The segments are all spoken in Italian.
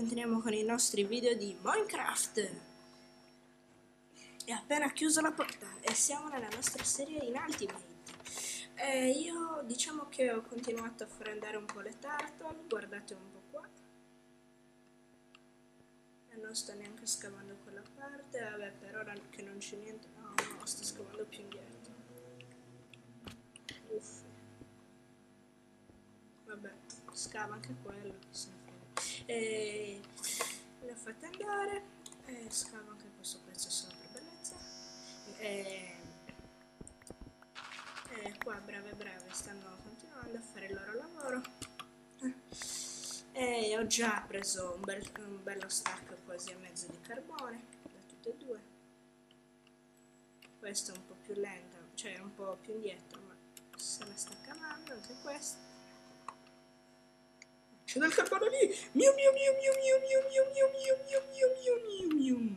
continuiamo con i nostri video di Minecraft. E appena chiuso la porta e siamo nella nostra serie in Ultimate. Io diciamo che ho continuato a far andare un po' le turtle, guardate un po' qua. E non sto neanche scavando quella parte, vabbè, per ora che non c'è niente, no, sto scavando più indietro. Uff. Vabbè, scava anche quello, che se ne frega. E le ho fatte andare, e scavo anche questo pezzo solo per bellezza. E qua brave stanno continuando a fare il loro lavoro. E ho già preso un bello stack quasi a mezzo di carbone da tutte e due. Questo è un po' più lento, cioè un po' più indietro, ma se la sta cavando anche questo. C'è del carbone lì! Miu miu miu miu miu miu miu miu miu miu miu miu miu.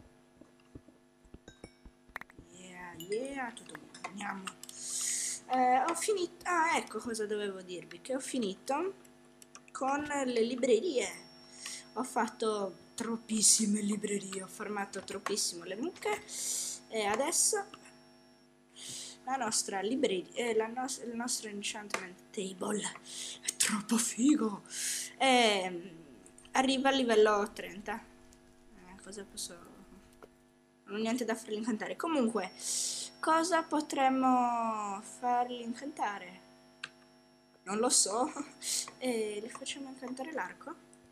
Yeah, tutto buono, andiamo. Ho finito. Ah, ecco cosa dovevo dirvi, che ho finito con le librerie. Ho fatto troppissime librerie, ho farmato troppissimo le mucche e adesso la nostra libreria, il nostro enchantment table è troppo figo. Arriva al livello 30. Cosa posso... non ho niente da farli incantare. Comunque, cosa potremmo farli incantare? Non lo so. E li facciamo incantare l'arco?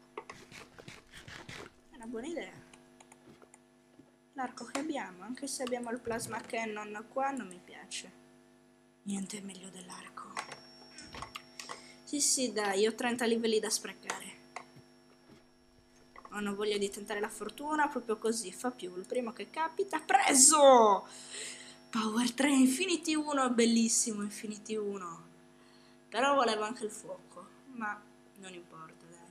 È una buona idea. L'arco che abbiamo, anche se abbiamo il plasma cannon qua, non mi piace. Niente è meglio dell'arco. Sì, dai, ho 30 livelli da sprecare. Non ho voglia di tentare la fortuna, proprio così, fa più. Il primo che capita, preso! Power 3, Infinity 1, bellissimo Infinity 1. Però volevo anche il fuoco, ma non importa, dai.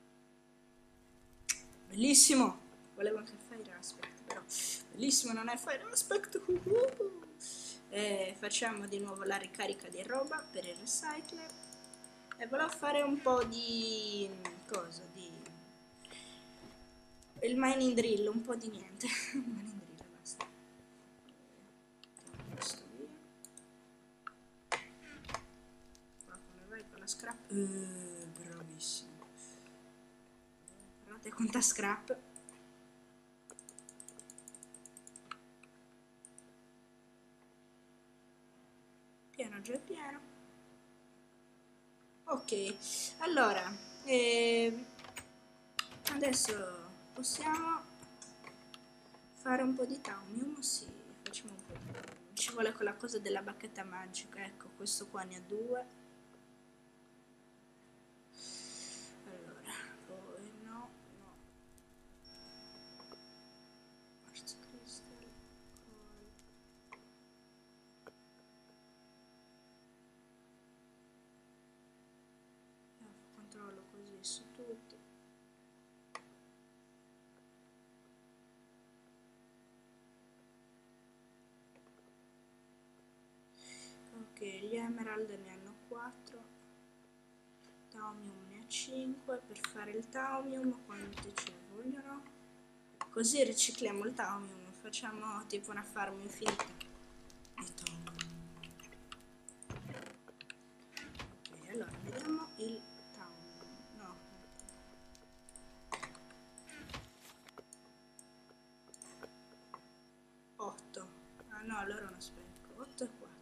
Bellissimo! Volevo anche il Fire Aspect, però bellissimo, non è Fire Aspect. Facciamo di nuovo la ricarica di roba per il recycler. E volevo fare un po' di... cosa? Il mining drill, un po' di niente. Mining drill, basta. Questo via. Qua come vai con la scrap? Bravissimo. Guardate quanta scrap. Piano, già piano. Ok, allora adesso possiamo fare un po' di taumium. Sì, facciamo un po' di taumium. Ci vuole quella cosa della bacchetta magica, ecco, questo qua ne ha 2. Allora, poi no. Quartz crystal, controllo così su tutti. Ok, gli emerald ne hanno 4, taumium ne ha 5. Per fare il taumium quanti ci vogliono? Così ricicliamo il taumium, facciamo tipo una farm infinita di taumium. Ok, allora vediamo il taumium. No. 8. Ah no, allora non spreco. 8 e 4.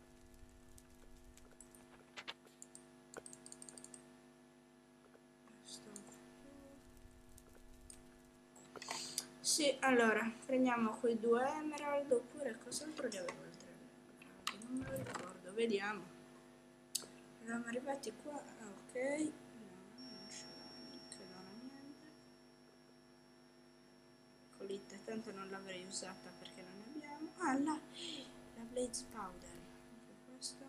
Sì, allora, prendiamo quei 2 emerald, oppure cos'altro ne avevo oltre emerald? Non me lo ricordo, vediamo. Siamo arrivati qua, ok. No, non c'è niente, non ho niente. Colite, tanto non l'avrei usata perché non ne abbiamo. Ah, la blaze powder. Anche questo.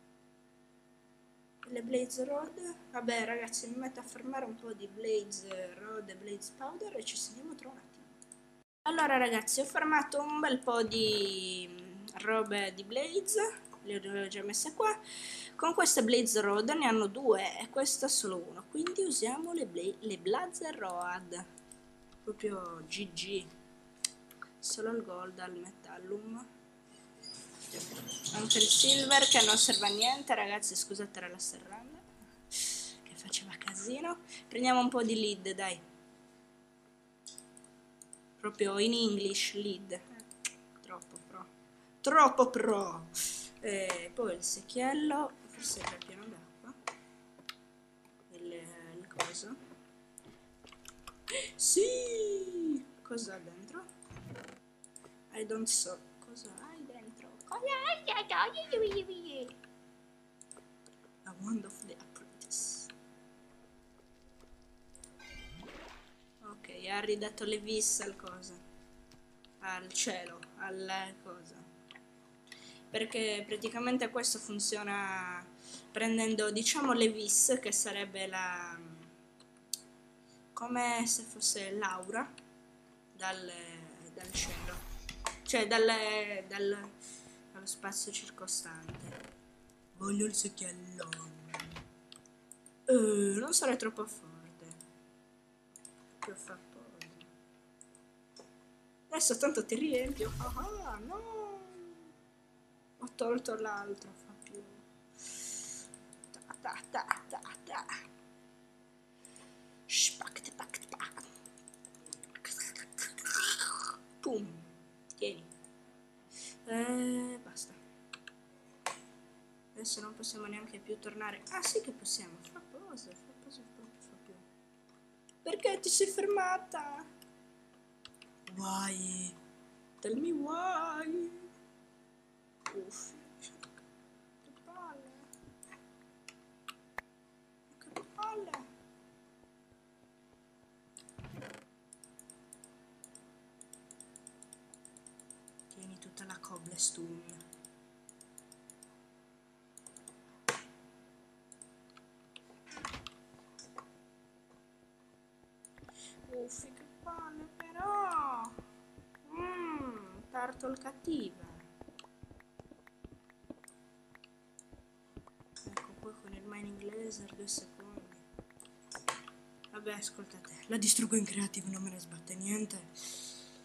Le blaze rod. Vabbè ragazzi, mi metto a fermare un po' di blaze rod e blaze powder e ci sediamo tra un attimo. Allora ragazzi, ho farmato un bel po' di robe di blaze le ho già messe qua. Con queste Blaze Rod ne hanno due e questa solo uno, quindi usiamo le Blaze Rod, proprio GG, solo il gold al metallum, anche il silver che non serve a niente, ragazzi, scusate la serranda che faceva casino. Prendiamo un po' di lead, dai, proprio in English lead, troppo pro. Poi il secchiello, forse è pieno d'acqua, il coso, sì, cosa ha dentro? I don't so, cosa hai dentro? Cosa hai dentro? A Wand of the Apprentice. Ok, ha ridato le vis al coso, al cielo, al cosa, perché praticamente questo funziona prendendo, diciamo, le vis, che sarebbe la, come se fosse l'aura dal cielo, cioè dallo spazio circostante. Voglio il secchiellone. Non sarei troppo forte, più fa poco. Adesso tanto ti riempio. Ah, no, ho tolto l'altro, fa più. Ta. Pum, tieni. Basta. Adesso non possiamo neanche più tornare. Ah, sì che possiamo. Fa pause. Perché ti sei fermata? Why? Tell me why. Uff. Che palle. Che palle. Tieni tutta la cobblestone. Uffi, che palle però. Turtle cattiva. Ecco, poi con il mining laser 2 secondi. Vabbè, ascoltate, la distruggo in creative, non me ne sbatte niente.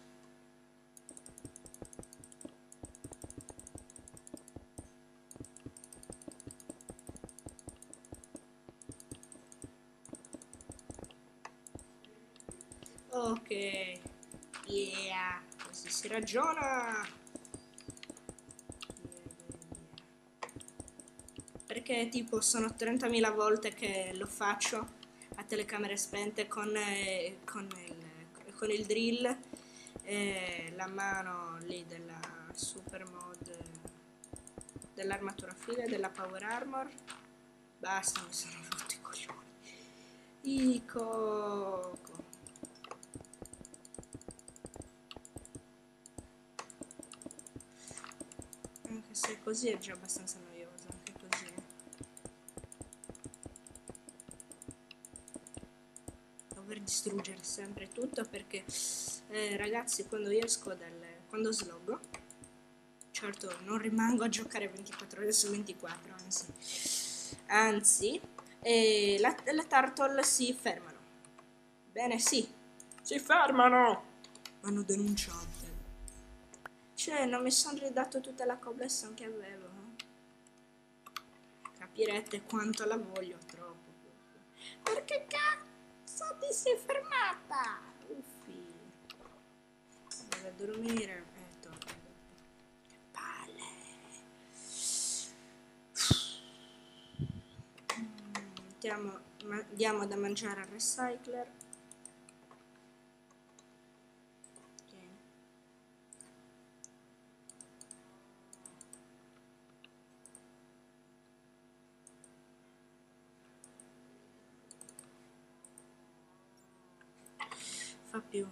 Ok, yeah, così si ragiona. Perché tipo sono 30.000 volte che lo faccio a telecamere spente con il drill e la mano lì della super mod, dell'armatura fila, della power armor. Basta, mi sono rotto i coglioni. Coco. Anche se così è già abbastanza noioso, anche così. Dover distruggere sempre tutto perché ragazzi, quando io esco quando sloggo, certo non rimango a giocare 24 ore su 24, anzi le turtle si fermano. Bene, sì, si fermano, vanno denunciate. Cioè, non mi sono ridato tutta la cobblestone che avevo. Capirete quanto la voglio troppo. Perché cazzo ti sei fermata? Uffi. Deve dormire. Torna. Che palle. Diamo da mangiare al recycler. Fa più.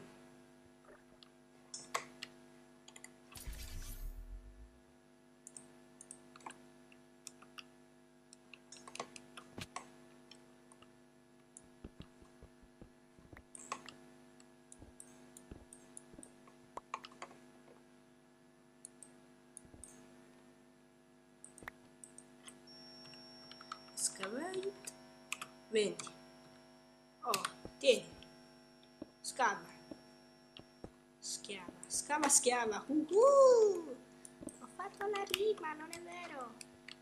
20. Oh, tieni. Scava. Schiava. Scava, schiava. Ho fatto la rima, non è vero.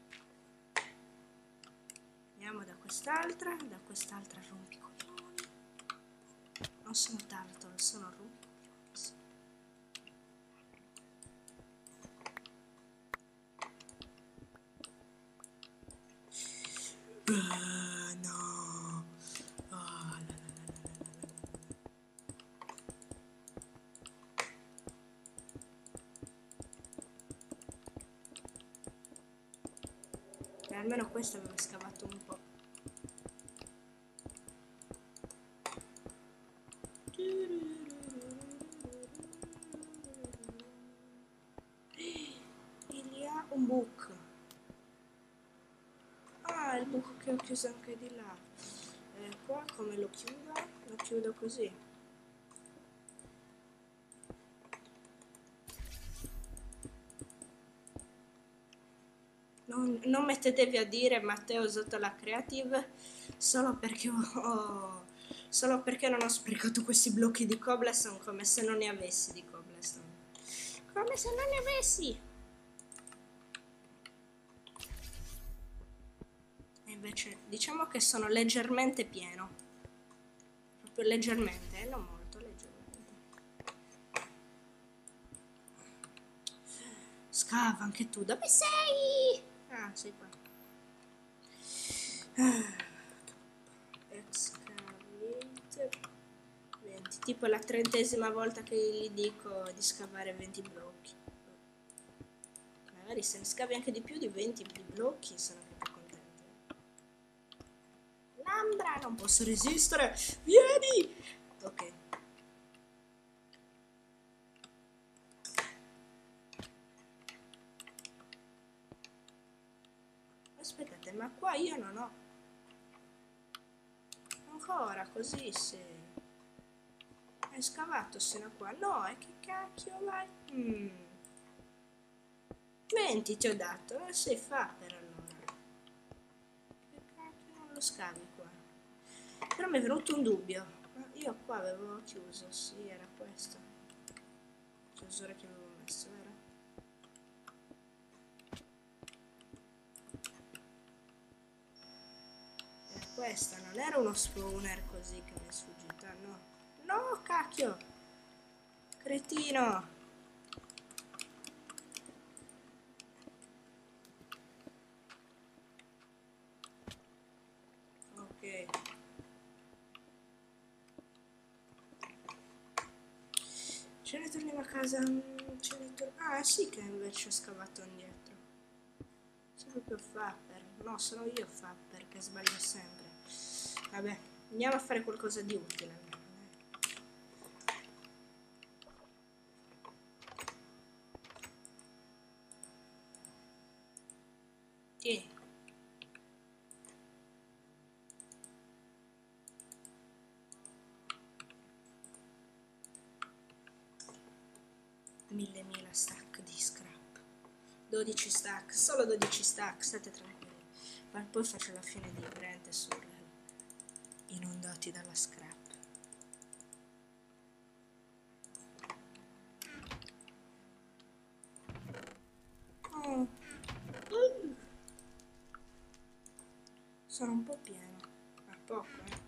Andiamo da quest'altra rompicoglioni. Non sono turtle, sono rompicoglioni. No. Oh, la, la, la. Almeno questo aveva scavato un po'. Il y a un buco. Ah, il buco che ho chiuso anche di là. Qua come lo chiudo? Lo chiudo così. Non mettetevi a dire Matteo sotto la creative solo perché non ho sprecato questi blocchi di cobblestone come se non ne avessi di cobblestone. Come se non ne avessi! E invece diciamo che sono leggermente pieno. Proprio leggermente, non molto, leggermente. Scava anche tu, dove sei? Ah, sei qua. Excavate 20, tipo la 30ª volta che gli dico di scavare 20 blocchi. Magari se ne scavi anche di più di 20 blocchi sono anche più contento. Lambra, non posso resistere, vieni! Ok. Aspettate, ma qua io non ho ancora così se hai scavato sino a qua. No, e che cacchio vai? 20 ti ho dato, sei fa per allora. Che cacchio non lo scavi qua? Però mi è venuto un dubbio. Io qua avevo chiuso, sì, era questo. Chiusura che avevo messo, vero? Questa non era uno spawner così che mi è sfuggita, no. No, cacchio! Cretino! Ok. Ce ne torniamo a casa. Ah, sì che invece ho scavato indietro. Sono proprio Fapper. No, sono io Fapper che sbaglio sempre. Vabbè, andiamo a fare qualcosa di utile. Tieni. Mille stack di scrap. 12 stack, solo 12 stack, state tranquilli. Ma poi faccio la fine di Brent e Surrey, inondati dalla scrap. Oh. Sono un po' pieno, a poco,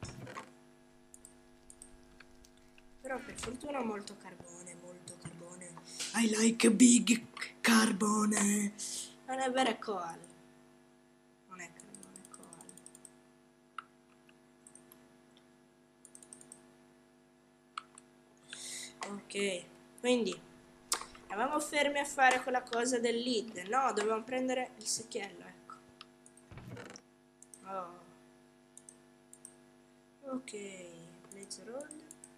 Però per fortuna ho molto carbone, molto carbone. I like a big carbone. Non è vero, è coal. Non è carbone, è coal. Ok, quindi eravamo fermi a fare quella cosa del lead. No, dovevamo prendere il secchiello, ecco. Oh. Ok, let's roll.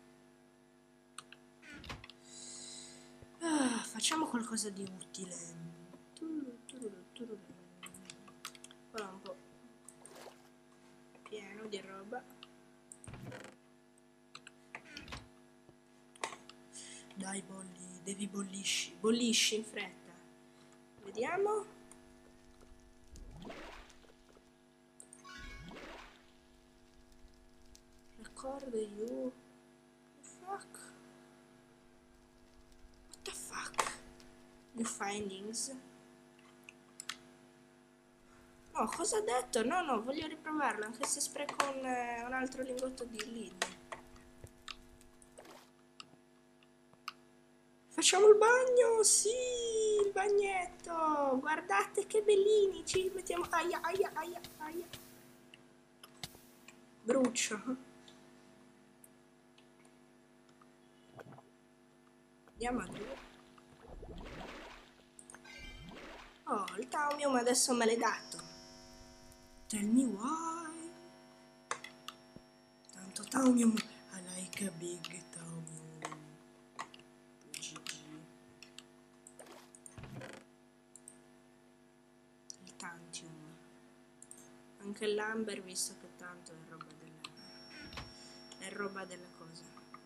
Facciamo qualcosa di utile. Qua un po' pieno di roba. Dai, devi bollisci in fretta. Vediamo. record you. Fuck. What the fuck? New findings. No, cosa ha detto? No, no, voglio riprovarlo, anche se spreco un altro lingotto di lead. Facciamo il bagno, sì, il bagnetto. Guardate che bellini, ci mettiamo. Aia, aia, aia, aia. Brucio. Andiamo a 2. Oh, il Taumium adesso me l'hai dato. Tell me why. Tanto Taumium, I like a big Taumium. GG. Il Tantium. Anche l'Amber, visto che tanto è roba della cosa.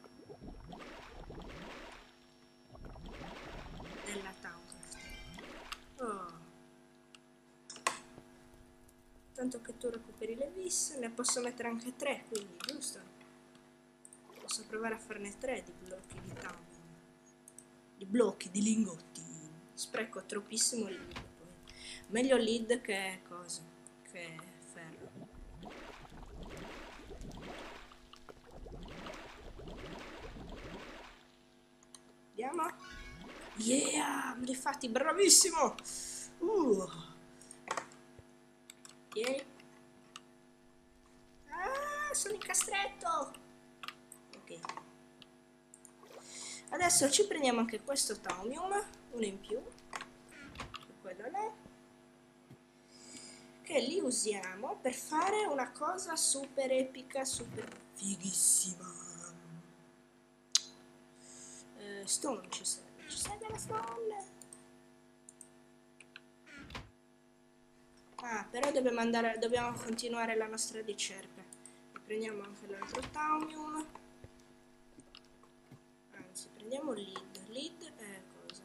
Della Tauncraft. Oh. Tanto che tu recuperi le vis, ne posso mettere anche 3, quindi, giusto? Posso provare a farne 3 di blocchi di Taumium. Di blocchi, di lingotti. Spreco troppissimo lead poi. Meglio lead che cosa? Che ferro. Andiamo. Yeah, me li fatti, bravissimo. Tieni. Ah, sono incastretto. Ok. Adesso ci prendiamo anche questo Taumium, uno in più, quello là, che li usiamo per fare una cosa super epica, super fighissima. Stone ci serve la stone. Ah, però dobbiamo continuare la nostra ricerca. E prendiamo anche l'altro Taumium. Anzi, prendiamo lead è cosa?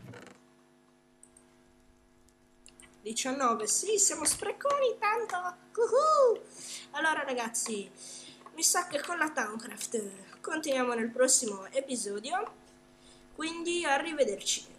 19, sì, siamo spreconi tanto. Allora ragazzi, mi sa che con la Tauncraft continuiamo nel prossimo episodio, quindi arrivederci.